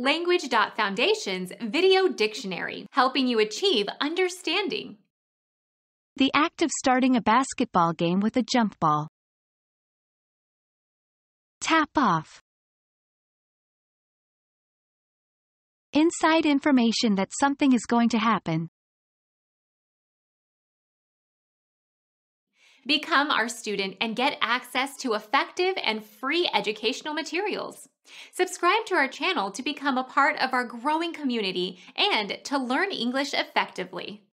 Language.Foundation's Video Dictionary, helping you achieve understanding. The act of starting a basketball game with a jump ball. Tap off. Inside information that something is going to happen. Become our student and get access to effective and free educational materials. Subscribe to our channel to become a part of our growing community and to learn English effectively.